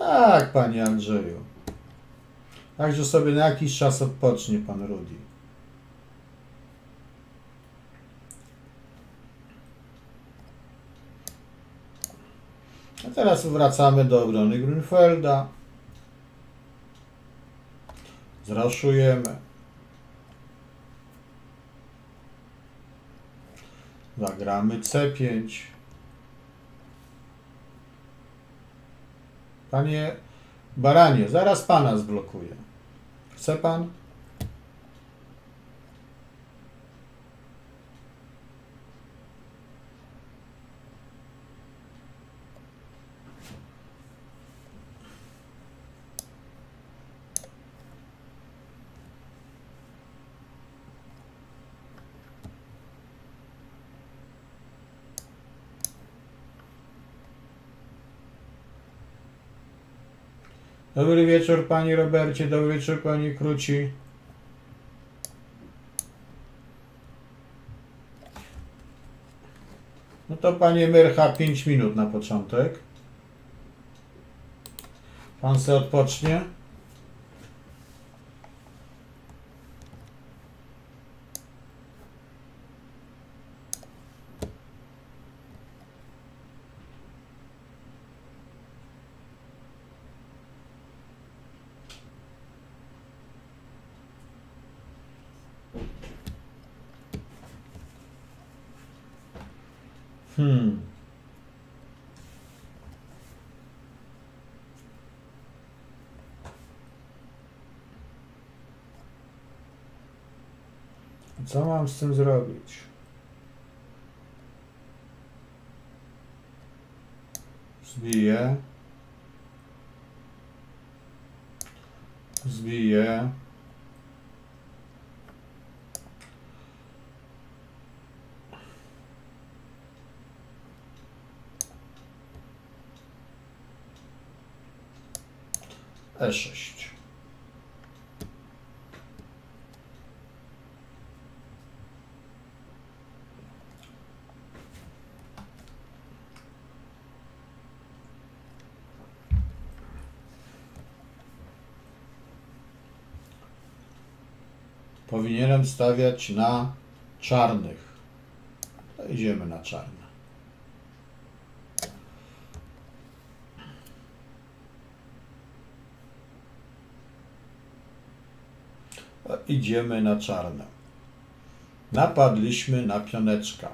Tak, panie Andrzeju. Także sobie na jakiś czas odpocznie pan Rudy. A teraz wracamy do obrony Grünfelda. Zraszujemy. Zagramy C5. Panie Baranie, zaraz pana zblokuję. Chce pan? Dobry wieczór, panie Robercie, dobry wieczór, panie Kruci. No to panie Myrcha, 5 minut na początek. Pan se odpocznie. Co mam z tym zrobić? Zbiję. Zbiję. E6. Powinienem stawiać na czarnych. To idziemy na czarne. Idziemy na czarne. Napadliśmy na pioneczka.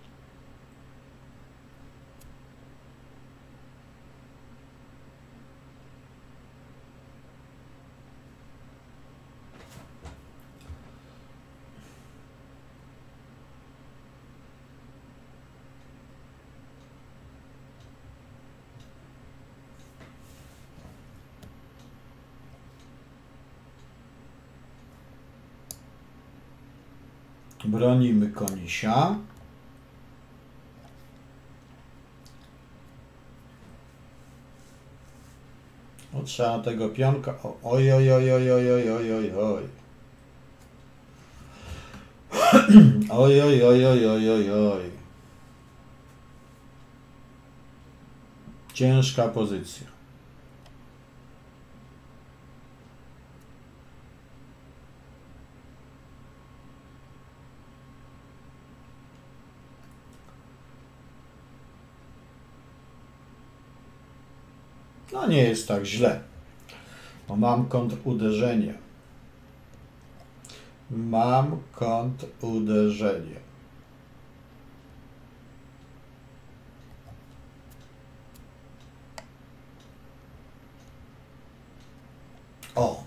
Bronimy konisia. O, trzeba tego pionka. Oj, oj, oj, oj, oj, oj, oj, oj, oj. Oj, oj, oj, oj, oj, oj, oj. Ciężka pozycja. No nie jest tak źle, bo mam kontruderzenie. Mam kontruderzenie. O!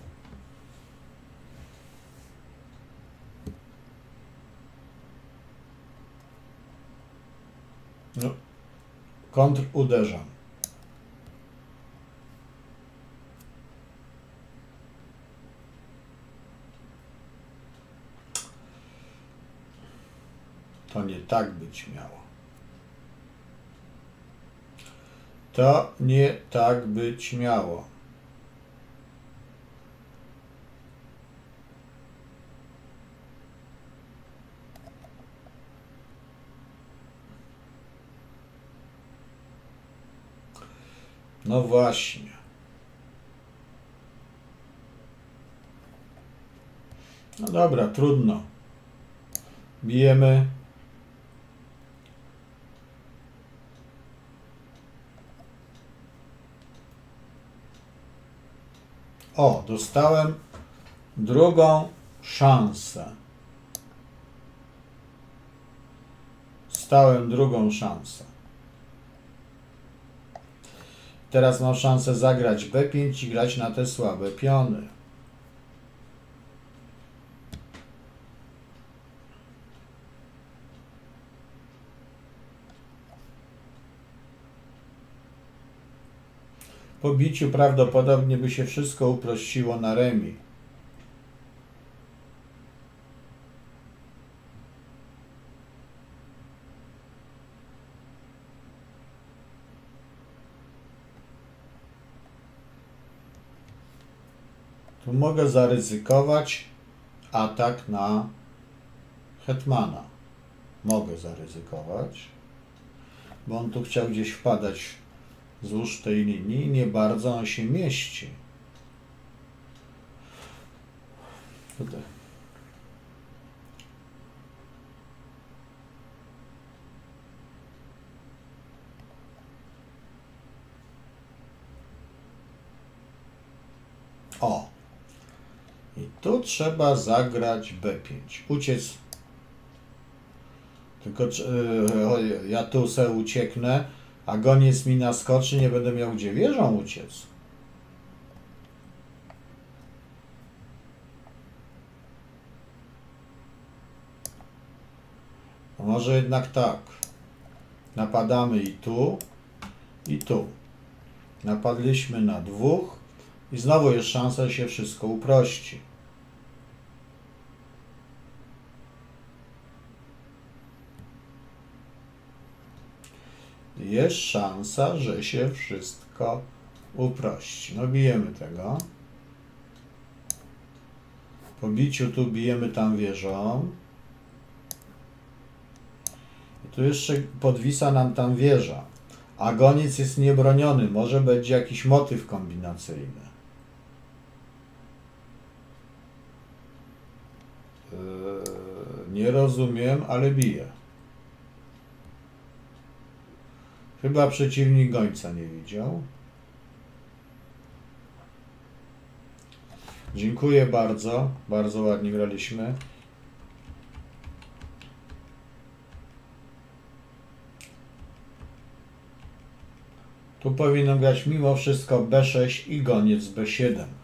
No, kontruderzam. To nie tak być miało. To nie tak być miało. No właśnie. No dobra, trudno. Bijemy. O, dostałem drugą szansę. Dostałem drugą szansę. Teraz mam szansę zagrać B5 i grać na te słabe piony. Po biciu prawdopodobnie by się wszystko uprościło na remis. Tu mogę zaryzykować atak na hetmana. Mogę zaryzykować, bo on tu chciał gdzieś wpadać wzdłuż tej linii. Nie bardzo on się mieści. Tutaj. O! I tu trzeba zagrać B5. Uciec. Tylko ja tu se ucieknę, a goniec mi naskoczy, nie będę miał gdzie wieżą uciec. No może jednak tak. Napadamy i tu, i tu. Napadliśmy na dwóch i znowu jest szansa, że się wszystko uprości. Jest szansa, że się wszystko uprości. No bijemy tego. Po biciu tu bijemy tam wieżą. I tu jeszcze podwisa nam tam wieża. A goniec jest niebroniony. Może będzie jakiś motyw kombinacyjny. Nie rozumiem, ale bije. Chyba przeciwnik gońca nie widział. Dziękuję bardzo. Bardzo ładnie graliśmy. Tu powinno grać mimo wszystko B6 i goniec B7.